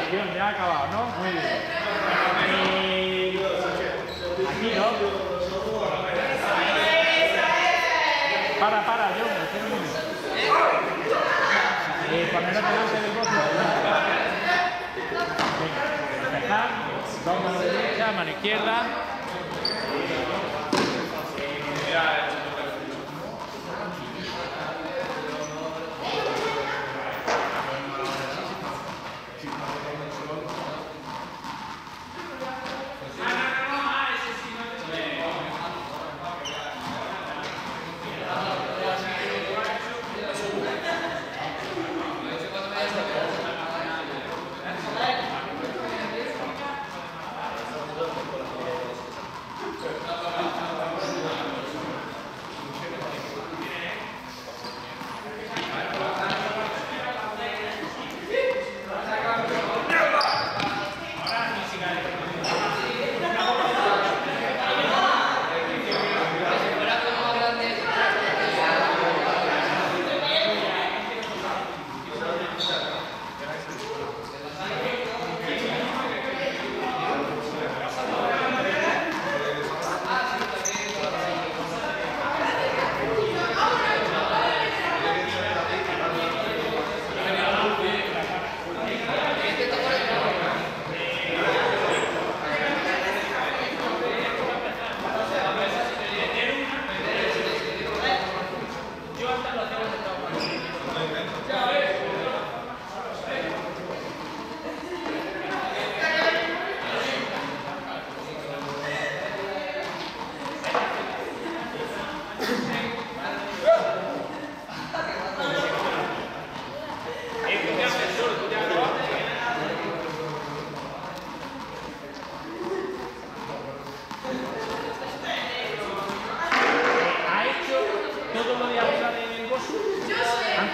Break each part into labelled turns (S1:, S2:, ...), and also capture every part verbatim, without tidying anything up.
S1: posición, ya ha acabado, ¿no? Muy bien. Eh, aquí, ¿no? Para, para, yo, espera un momento. Eh, poneros delante del bote. Venga, empezar. Dos manos derecha, mano izquierda.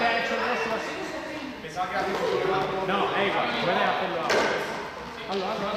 S1: No, es igual, puedes hacerlo ahora. Hazlo, hazlo, hazlo.